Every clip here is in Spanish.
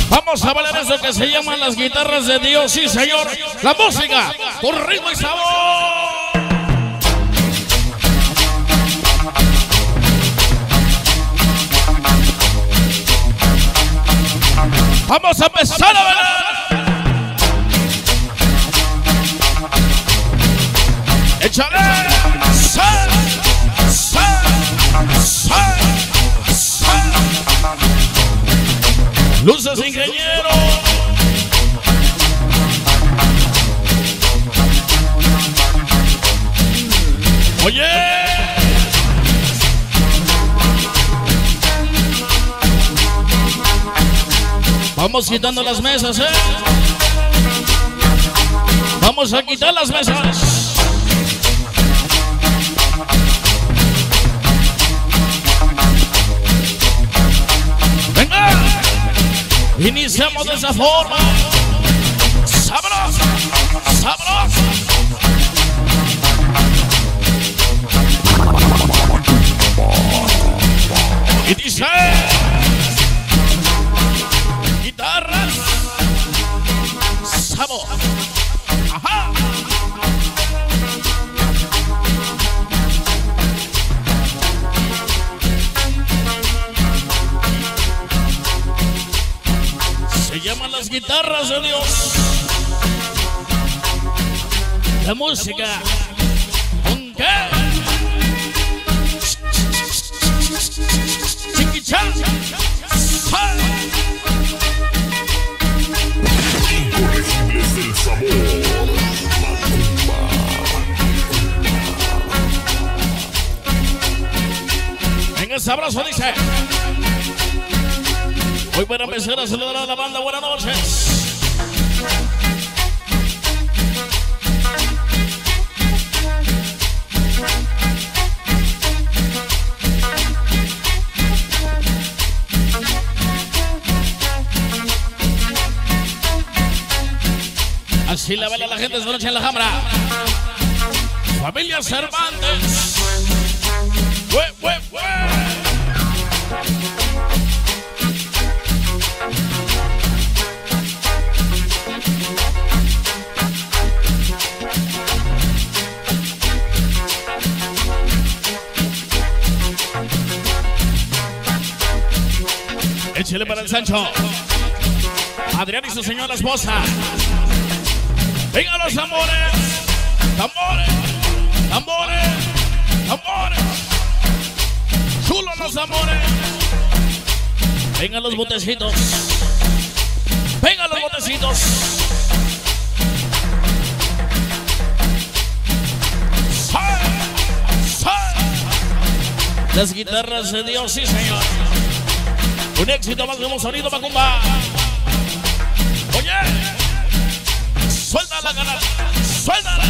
Vamos a bailar eso que se llaman las guitarras de Dios, sí señor. La música con ritmo y sabor. Vamos a empezar a bailar. Échale. Sal, sal, sal, sal. Luces, ingeniero. Oye. Vamos quitando las mesas, Vamos a quitar las mesas. Venga. Iniciamos de esa forma. Sabroso, sabroso. Y dice... guitarras, sabor. Ajá. Se llaman las guitarras de Dios. La música. ¿Con qué? Chiquichán. ¡Sal! Incorregibles del sabor, Macumba. Venga, sabroso, dice. Hoy para empezar a saludar a la banda. Buenas noches. Así la baila la gente esta noche en la Jambra. Familia Cervantes. Échele para el Sancho. Adrián y su señora esposa. Venga los tambores, tambores, tambores, tambores. Chulos los tambores. Vengan los botecitos. Vengan los botecitos. ¡Sal! ¡Sal! Las guitarras de Dios, sí señor. Un éxito máximo sonido, Macumba. Oye. Suelta la gana, suéltala.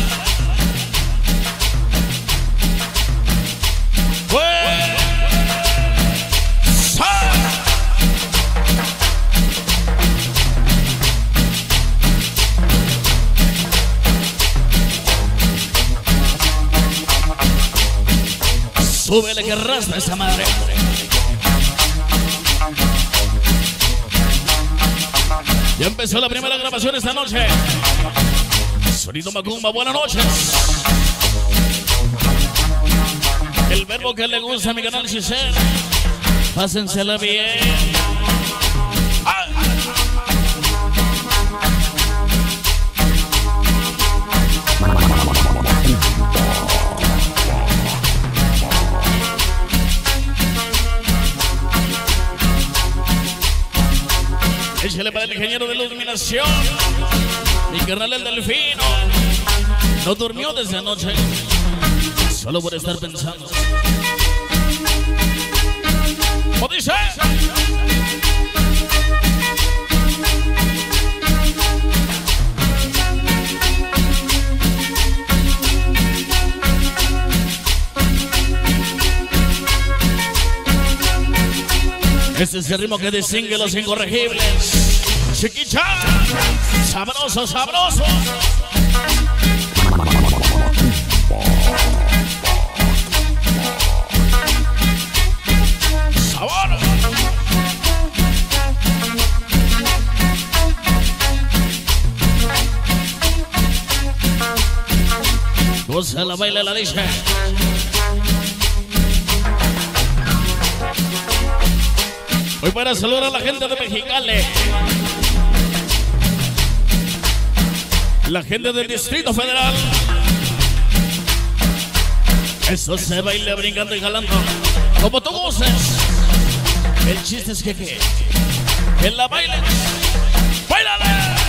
Súbele que raspa esa madre. Ya empezó la primera grabación esta noche. Sonido Macumba, buenas noches. El verbo que le gusta a mi canal Giselle. Pásensela bien. ¡Ah! Échale para el ingeniero de iluminación. Mi carnal el Delfino. No durmió desde anoche. Solo por estar pensando. ¿Cómo dice? Este es el ritmo que distingue los incorregibles. Chiquicha, sabroso, sabroso. Sabor. Goza la baila, la dice. Hoy para saludar a la gente de Mexicali, la gente del Distrito Federal. Eso se baila brincando y jalando como tú goces. El chiste es que la bailes. ¡Báilale!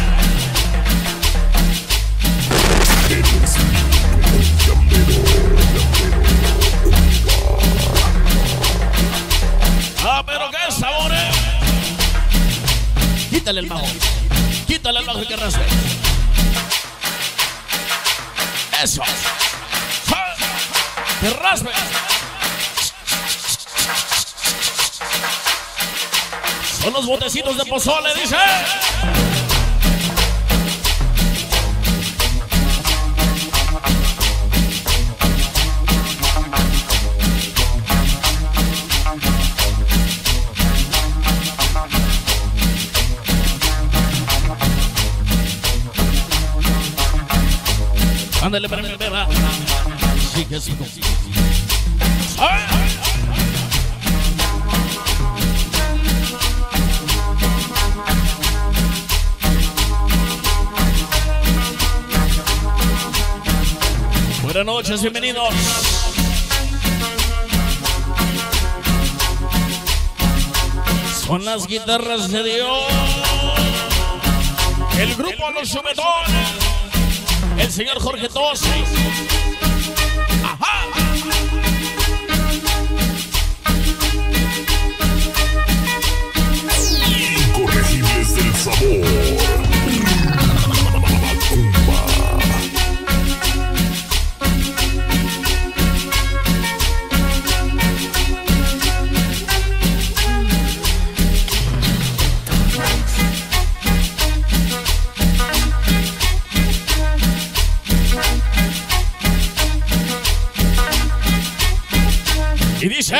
Ah, pero qué sabor, ¿eh? Quítale el bajo. Quítale el bajo y que raspe. Eso. Que raspe. Son los botecitos de pozole, dice. Ándale para mi beba. Sí, que sí. Buenas noches, bienvenidos. Son las guitarras de Dios. El grupo Los Chumetones. El señor Jorge Tosi. Ajá. Incorregibles del sabor. Macumba. Y dice.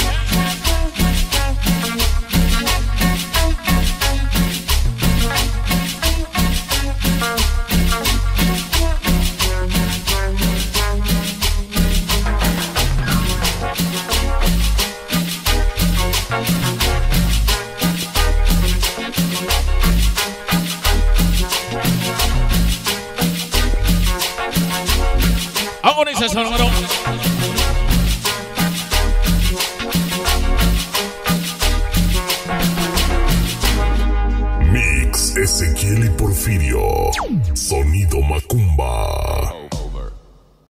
Agoniza ese número. Ezequiel y Porfirio. Sonido Macumba.